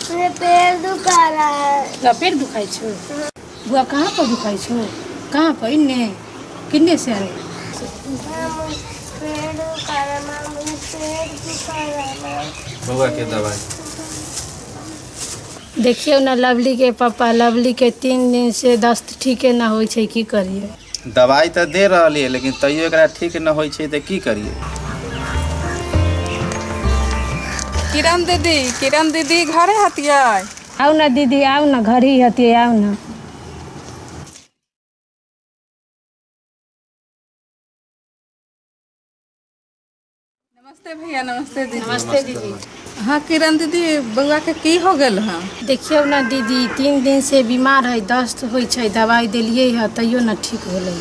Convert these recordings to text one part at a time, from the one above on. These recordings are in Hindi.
मेरे पैर दुखा रहा है। पेट दुखाई छो? बुआ कहाँ पर दुखाई छो? कहाँ पर? इन्ने किन्ने से आए? पेट दुखा रहा है, पेट दुखा रहा है। बुआ के दवाई देखिए ना, लवली के पापा, लवली के 3 दिन से दस्त ठीके ना होई छे, की करिए? दवाई तो दे रही है लेकिन तैयो एकरा ठीक न होई छे तो की करिए? किरण दीदी घरे हतिया। आओ ना दीदी, आओ ना, घर ही हती, आओ ना। नमस्ते भैया। नमस्ते दीदी। नमस्ते दीदी। हाँ किरण दीदी, बउआ के की हो गेल है? देखियो ना दीदी, 3 दिन से बीमार है, दस्त होई छे, दवाई दिलिए है तैयो ना ठीक होले।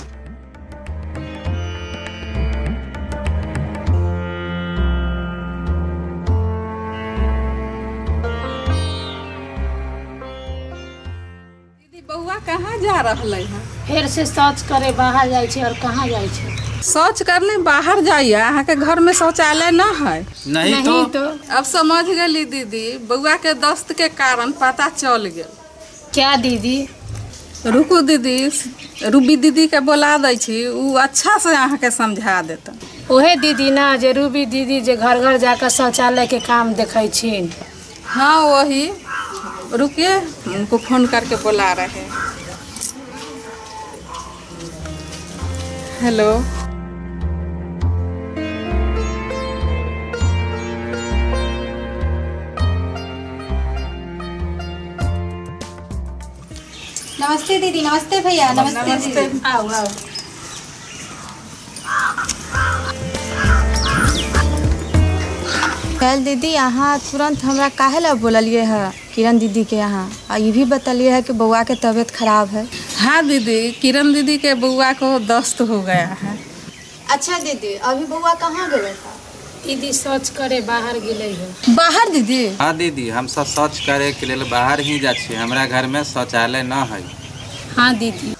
दीदी बउआ कहाँ जा रहले है? फिर से शौच करे बाहर जाए छे। और कहाँ जाए छे? शौच करने बाहर जाइए। अहाँ के घर में शौचालय न है? नहीं तो अब समझ गली दीदी, बउआ के दस्त के कारण पता चल गया। क्या दीदी? रुकू दीदी, रूबी दीदी के बोला दै छी, उ अच्छा से अहाँ के समझा देता। ओहे दीदी ना, जे रूबी दीदी जे घर घर जाकर शौचालय के काम देखै छीन। हाँ वही, रुकिए, उनको फोन करके बुला रहे हैं। हेलो। नमस्ते दीदी। नमस्ते भैया। नमस्ते दीदी। आओ आओ। कल दीदी यहाँ तुरंत हमरा काहे ला बोललिए है किरण दीदी के यहाँ, और ये भी बतलिए है कि बउआ के तबीयत खराब है। हाँ दीदी, किरण दीदी के बउआ को दस्त हो गया है। अच्छा दीदी, अभी बउआ कहाँ गए था? दीदी शौच करे बाहर गेले है। बाहर दीदी? हाँ दीदी, हम सब शौच करे के लिए बाहर ही जा छी। हमरा घर में शौचालय न है। हाँ दीदी।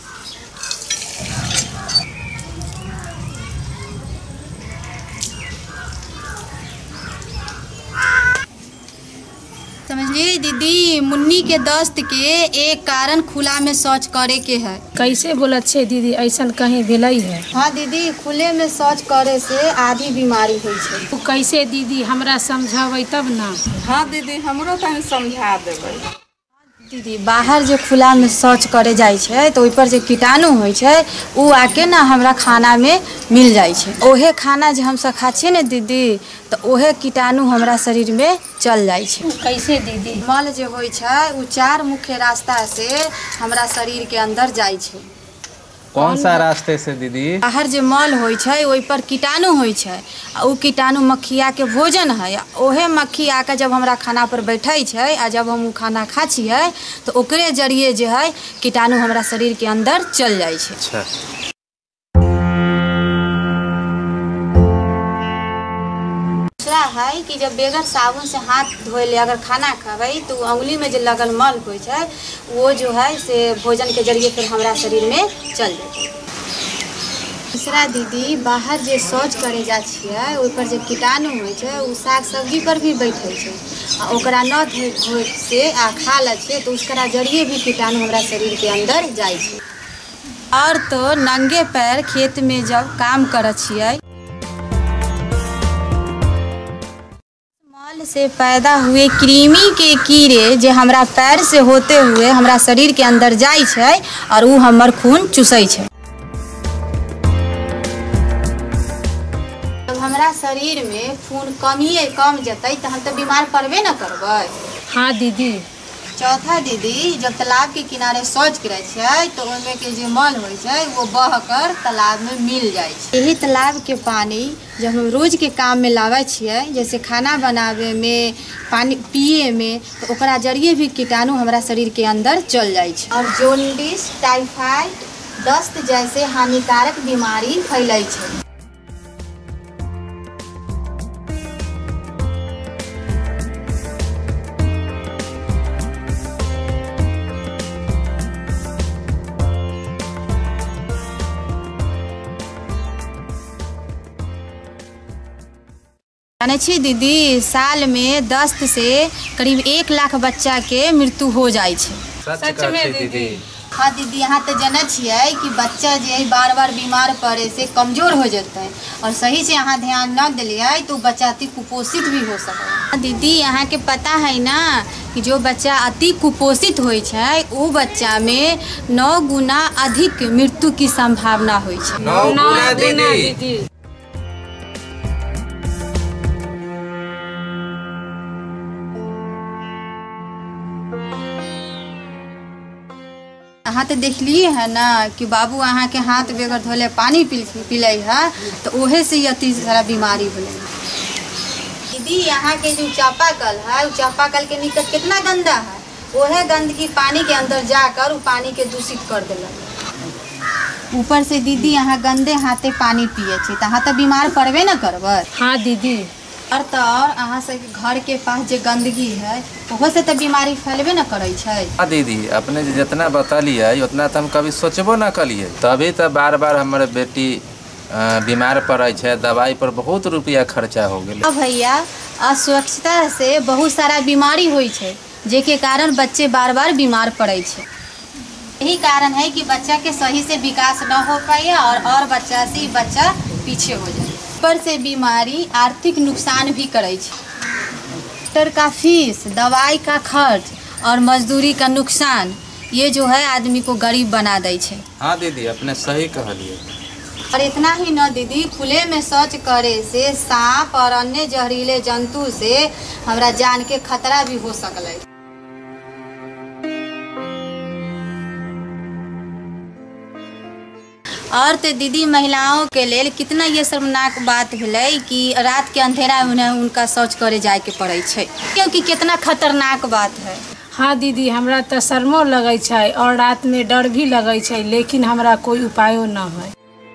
समझलिए दीदी, मुन्नी के दस्त के एक कारण खुला में शौच करे के है। कैसे बोलत छे दीदी, ऐसन कहीं भेलई है? हाँ दीदी, खुले में शौच करे से आधी बीमारी होइ छे। तू कैसे दीदी, हमरा समझावे तब ना। हाँ दीदी, हमरो तनी समझा देबै। दीदी बाहर जो खुला में शौच करे जाए छे तो ओइ पर जो कीटाणु होइ छे उ आके ना हमरा खाना में मिल जाए छे। ओहे खाना जो हम सब खा छे ने दीदी, तो ओहे कीटाणु हमरा शरीर में चल जाए छे। कैसे दीदी? मल जो होइ छे उ 4 मुख्य रास्ता से हमरा शरीर के अंदर जाए छे। कौन सा रास्ते से दीदी? बाहर जो मल होइ छे ओइ पर कीटाणु होइ छे, आ उ कीटाणु मक्खिया के भोजन है। ओहे मक्खी आके जब हमरा खाना पर बैठे छे, आ जब हम उ खाना खा छिए तो ओकरे जरिए जो है कीटाणु हमरा शरीर के अंदर चल जाए छे। अच्छा। दूसरा है कि जब बेगर साबुन से हाथ धोले अगर खाना खाबै तो उंगली में जो लगल मल होइ छे वो जो है से भोजन के जरिए फिर हमरा शरीर में चल जाए। दूसरा दीदी, बाहर जो शौच करे जा छिए ओइ पर जो कीटाणु होइ छे उ साग सब्जी पर भी बैठे छे, आ ओकरा न धोए से आ खा ले छे तो उसकरा जरिए भी कीटाणु हमरा शरीर के अंदर जाए छे। और तो नंगे पैर खेत में जब काम करे छिए, मल से पैदा हुए कृमि के कीड़े जो हमरा पैर से होते हुए हमरा शरीर के अंदर जाए छे और उ हमर खून चूसै छे। जब हमरा शरीर में खून कम जतै तो हम तो बीमार पड़बे न करबै। हाँ दीदी। चौथा दीदी, जब तालाब के किनारे शौच करे छे तो ओमे के जो मल होइ छे वो बहकर तालाब में मिल जाए छे। यही तालाब के पानी जब हम रोज के काम में लावे छिए, जैसे खाना बनावे में, पानी पिए में, तो ओकरा जरिए भी कीटाणु हमरा शरीर के अंदर चल जाए छे और जॉन्डिस, टाइफाइड, दस्त जैसे हानिकारक बीमारी फैलै छे। जाने छी दीदी, साल में दस्त से करीब 1 लाख बच्चा के मृत्यु हो जाए छे। सच में दीदी। हाँ दीदी, यहाँ तो जाने छिए कि बच्चा जो बार बार बीमार पड़े से कमजोर हो जाता है और सही से यहाँ ध्यान न दिलिए तो बच्चा अति कुपोषित भी हो सकता है। दीदी यहाँ के पता है ना कि जो बच्चा अति कुपोषित हो वो बच्चा में 9 गुना अधिक मृत्यु की संभावना हो। 9 गुना दीदी। अहाँ तो देख लिए है ना कि बाबू अहाँ के हाथ बेगर धोले पानी पिले है तो ओहे से अति सारा बीमारी हो। दीदी यहाँ के जो चापाकल है वो चापाकल के निकट कितना गंदा है, वह गंदगी पानी के अंदर जाकर वो पानी के दूषित कर देलक। ऊपर से दीदी यहाँ गंदे हाथे पानी पिए छे तो अहाँ तो बीमार पड़बे न करबै। हाँ दीदी। और तो और अहाँ से घर के पास जो गंदगी है वह से तो बीमारी फैलबे न करे छै। हाँ दीदी, अपने जितना बतलिए उतना तो हम कभी सोचबो न कलिए, तभी तो बार बार हमारे बेटी बीमार पड़े छे, दवाई पर बहुत रुपया खर्चा हो गए। अब भैया अस्वच्छता से बहुत सारा बीमारी होई छे जेके कारण बच्चे बार बार बीमार पड़े छे। यही कारण है कि बच्चा के सही से विकास न हो पाए और बच्चा से बच्चा पीछे हो जाए। ऊपर से बीमारी आर्थिक नुकसान भी करे छे। डॉक्टर का फीस, दवाई का खर्च और मजदूरी का नुकसान, ये जो है आदमी को गरीब बना दे छे। हाँ दीदी, अपने सही कहलिए। और इतना ही न दीदी, खुले में शौच करे से सांप और अन्य जहरीले जंतु से हमरा जान के खतरा भी हो सकले। और तो दीदी महिलाओं के लिए कितना ये शर्मनाक बात है कि रात के अंधेरा में उनका शौच करे जाए के पड़े छे, क्योंकि कितना खतरनाक बात है। हाँ दीदी, हमरा तो शर्मो लगे छे और रात में डर भी लगे छे, लेकिन हमरा कोई उपायो न है।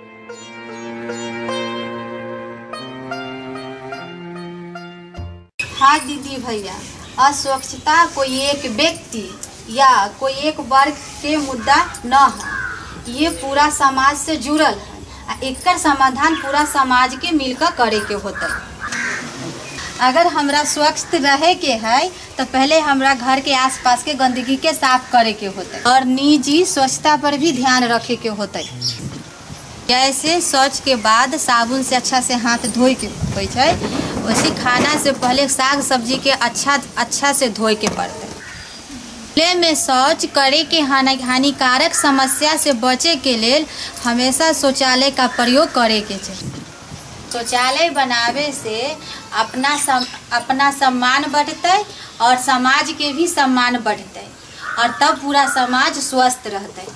हाँ दीदी भैया, अस्वच्छता कोई एक व्यक्ति या कोई एक वर्ग के मुद्दा न है, ये पूरा समाज से जुड़ल है। एकर समाधान पूरा समाज के मिलकर करे के होता है। अगर हमरा स्वच्छ रहे के है तो पहले हमरा घर के आसपास के गंदगी के साफ करे के होता है और निजी स्वच्छता पर भी ध्यान रखे के होता है। जैसे शौच के बाद साबुन से अच्छा से हाथ धोए के होय छै, वैसे खाना से पहले साग सब्जी के अच्छा से धोए के पड़ता है। खुले में शौच करे के हानिकारक समस्या से बचे के लिए हमेशा शौचालय का प्रयोग करे के चाहिए। शौचालय बनावे से अपना सम्मान बढ़ते और समाज के भी सम्मान बढ़ते और तब पूरा समाज स्वस्थ रहते।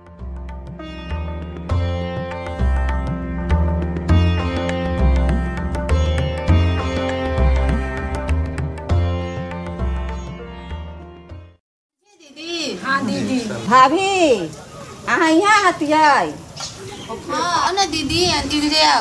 हाँ दीदी। भाभी अहाँ यहाँ हतियै? हाँ ना दीदी, दीदी आओ।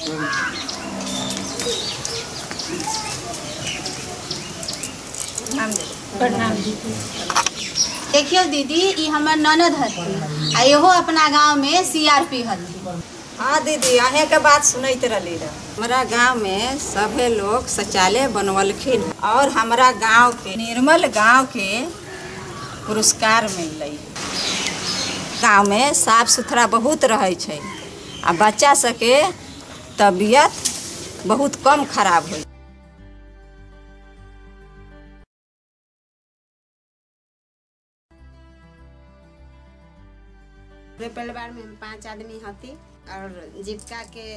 प्रणाम दीदी। देखियो दीदी, ये हमार ननद हथी आ एहो अपना गांव में CRP हथी। हाँ दीदी, अहें के बात सुनैत रही। हमारा गांव में सभे लोग शौचालय बनवलखिन और हमारा गांव के निर्मल गांव के पुरस्कार मिललै। गांव में साफ सुथरा बहुत रहे छै आ बच्चा सबके तबीयत बहुत कम खराब हो। परिवार में 5 आदमी हती और जीविका के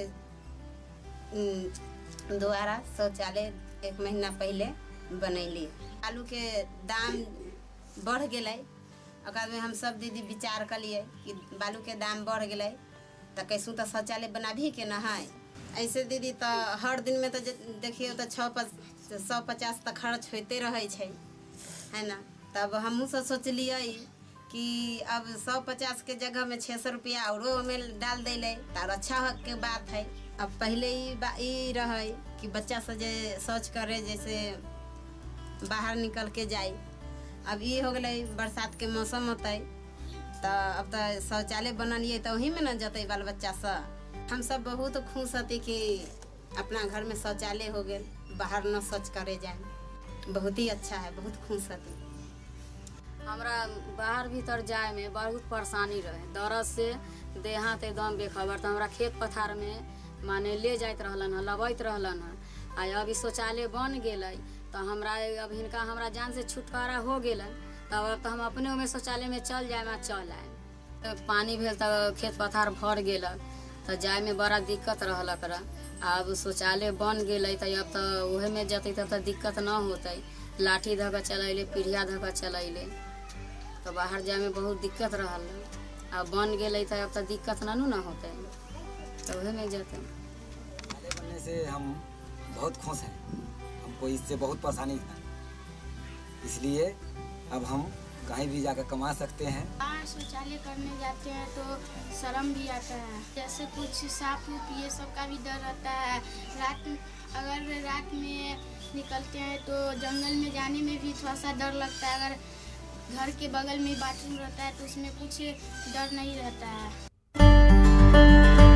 द्वारा शौचालय 1 महीना पहले बनैली। आलू के दाम बढ़ गए, में हम सब दीदी विचार कलिए कि बालू के दाम बढ़ गए तो कैसू तो शौचालय बनाभी के ना है। ऐसे दीदी तो हर दिन में तो देखिए तो 150 तक खर्च होते रहे छै, है ना। तब हमहूँ सब सोचलिए कि अब 150 के जगह में 600 रुपया और में डाल दिले तो अच्छा के बात है। अब पहले ही रहे कि बच्चा सब जे शौच करे जैसे बाहर निकल के जाए, अब ये हो गए बरसात के मौसम होते तो अब तो शौचालय बनलिए तो वही में न जते बाल बच्चा सब। हम सब बहुत खुश हती कि अपना घर में शौचालय हो गए, बाहर न शौच करे जाए। बहुत ही अच्छा है, बहुत खुश हती। हमरा बाहर भीतर जाए में बहुत परेशानी रहे, दर्द से देह हाथ एकदम बेखबर। तो हमरा खेत पथार में माने ले जाइत रहलन है, लबैत रहलन है। आ अभी शौचालय बन गए तो हमरा अब हिनका हमरा जान से छुटकारा हो गए, तब अब तो हम अपने में शौचालय में चल जाए चल आए। तो पानी भेल तो खेत पथार भर गए तो जाए में बड़ा दिक्कत रहल। अब शौचालय बन गए तो अब तो वह में जते तब तो दिक्कत न होते। लाठी धऽ चलैले, पीढ़िया धऽ चलैले तो बाहर जाए में बहुत दिक्कत रहल। अब बन गए तो अब तो दिक्कत न होते, तो वह में जाते। बनने से हम बहुत खुश हैं, हमको इससे बहुत परेशानी था, इसलिए अब हम कहीं भी जाकर कमा सकते हैं। शौचालय करने जाते हैं तो शर्म भी आता है, जैसे कुछ सांप उप ये सब का भी डर रहता है। अगर रात में निकलते हैं तो जंगल में जाने में भी थोड़ा सा डर लगता है। अगर घर के बगल में बाथरूम रहता है तो उसमें कुछ डर नहीं रहता है।